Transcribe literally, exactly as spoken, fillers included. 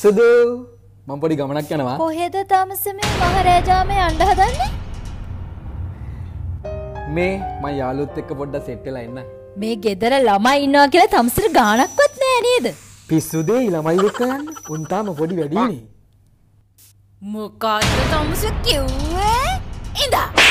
සුදු මම පොඩි ගමනක් යනවා. කොහෙද තමස මේ මහරජා මේ යන්න හදන්නේ? මේ මම යාළුවොත් එක්ක පොඩ්ඩක් සෙට් වෙලා ඉන්න. මේ ගෙදර ළමයි ඉන්නවා කියලා තමසට ගාණක්වත් නෑ නේද? පිස්සු දෙයි ළමයි එක්ක යන්න. උන් තාම පොඩි වැඩිනේ. මොකක්ද තමස කිව්වේ? ඉඳා